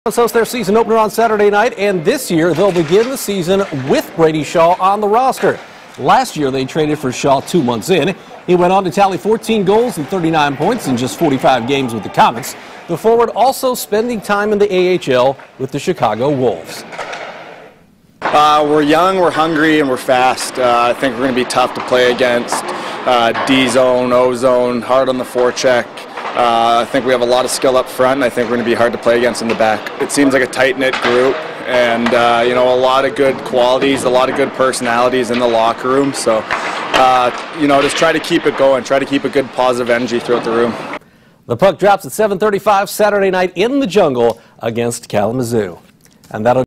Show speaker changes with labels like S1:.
S1: Let's host their season opener on Saturday night, and this year they'll begin the season with Brady Shaw on the roster. Last year they traded for Shaw 2 months in. He went on to tally 14 goals and 39 points in just 45 games with the Comets. The forward also spending time in the AHL with the Chicago Wolves.
S2: We're young, we're hungry, and we're fast. I think we're going to be tough to play against. D-zone, O-zone, hard on the forecheck. I think we have a lot of skill up front, and I think we're going to be hard to play against in the back. It seems like a tight-knit group, and a lot of good qualities, a lot of good personalities in the locker room. So, just try to keep it going, try to keep a good positive energy throughout the room.
S1: The puck drops at 7:35 Saturday night in the Jungle against Kalamazoo, and that'll